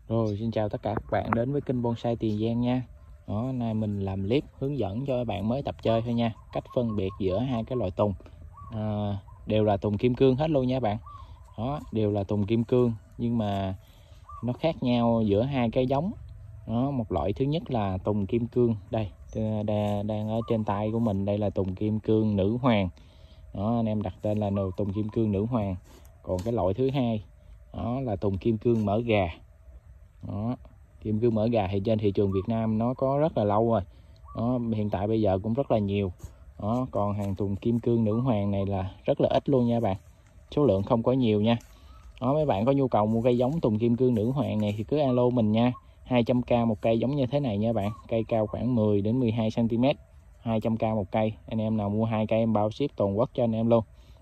Rồi, xin chào tất cả các bạn đến với kênh Bonsai Tiền Giang nha. Đó, nay mình làm clip hướng dẫn cho các bạn mới tập chơi thôi nha. Cách phân biệt giữa hai cái loại tùng. Đều là tùng kim cương hết luôn nha các bạn. Đó, đều là tùng kim cương nhưng mà nó khác nhau giữa hai cái giống. Đó, một loại thứ nhất là tùng kim cương. Đây, đang ở trên tay của mình, đây là tùng kim cương nữ hoàng. Đó, anh em đặt tên là tùng kim cương nữ hoàng. Còn cái loại thứ hai, đó là tùng kim cương mỡ gà. Đó, kim cương mỡ gà thì trên thị trường Việt Nam nó có rất là lâu rồi. Đó, hiện tại bây giờ cũng rất là nhiều. Đó, còn hàng tùng kim cương nữ hoàng này là rất là ít luôn nha bạn, số lượng không có nhiều nha. Đó, mấy bạn có nhu cầu mua cây giống tùng kim cương nữ hoàng này thì cứ alo mình nha. 200k một cây giống như thế này nha bạn, cây cao khoảng 10 đến 12 cm, 200k một cây. Anh em nào mua 2 cây em bao ship toàn quốc cho anh em luôn.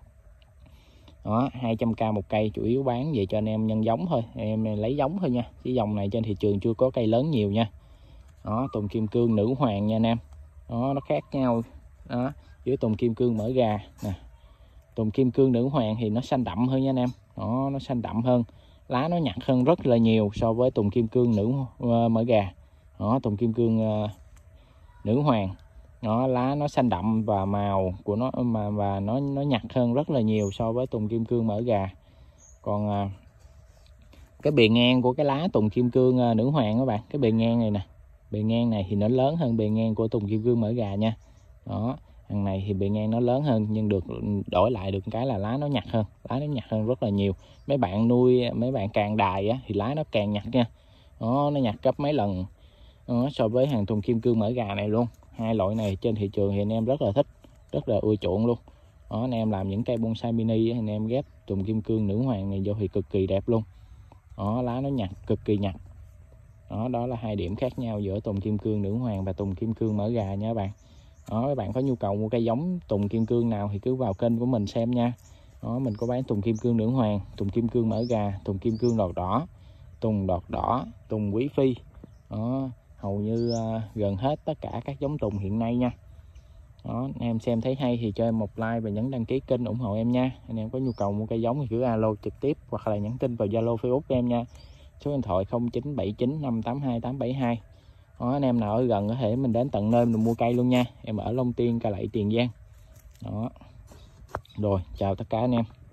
Đó, 200k một cây, chủ yếu bán về cho anh em nhân giống thôi, em lấy giống thôi nha, chứ dòng này trên thị trường chưa có cây lớn nhiều nha. Đó, tùng kim cương nữ hoàng nha anh em. Đó, nó khác nhau đó với tùng kim cương mỡ gà nè. Tùng kim cương nữ hoàng thì nó xanh đậm hơn nha anh em. Đó, nó xanh đậm hơn, lá nó nhặt hơn rất là nhiều so với tùng kim cương mỡ gà. Đó, tùng kim cương nữ hoàng, nó lá nó xanh đậm và màu của nó và nó nhặt hơn rất là nhiều so với tùng kim cương mỡ gà. Còn cái bề ngang của cái lá tùng kim cương nữ hoàng các bạn, cái bề ngang này nè, bề ngang này thì nó lớn hơn bề ngang của tùng kim cương mỡ gà nha. Đó, thằng này thì bề ngang nó lớn hơn nhưng được đổi lại được cái là lá nó nhặt hơn, lá nó nhặt hơn rất là nhiều. Mấy bạn nuôi, mấy bạn càng đài á, thì lá nó càng nhặt nha. Đó, nó nhặt gấp mấy lần so với hàng tùng kim cương mỡ gà này luôn. Hai loại này trên thị trường thì anh em rất là thích, rất là ưa chuộng luôn. Đó, anh em làm những cây bonsai mini anh em ghép tùng kim cương nữ hoàng này vô thì cực kỳ đẹp luôn. Đó, lá nó nhặt, cực kỳ nhặt. Đó là hai điểm khác nhau giữa tùng kim cương nữ hoàng và tùng kim cương mỡ gà nha các bạn. Đó, các bạn có nhu cầu mua cây giống tùng kim cương nào thì cứ vào kênh của mình xem nha. Đó, mình có bán tùng kim cương nữ hoàng, tùng kim cương mỡ gà, tùng kim cương đọt đỏ, tùng đọt đỏ, tùng quý phi. Đó, hầu như gần hết tất cả các giống tùng hiện nay nha. Đó, anh em xem thấy hay thì cho em một like và nhấn đăng ký kênh ủng hộ em nha. Anh em có nhu cầu mua cây giống thì cứ alo trực tiếp hoặc là nhắn tin vào Zalo Facebook của em nha. Số điện thoại 0979 582 872. Đó, anh em nào ở gần có thể mình đến tận nơi mình mua cây luôn nha. Em ở Long Tiên, Cà Lậy, Tiền Giang. Đó. Rồi, chào tất cả anh em.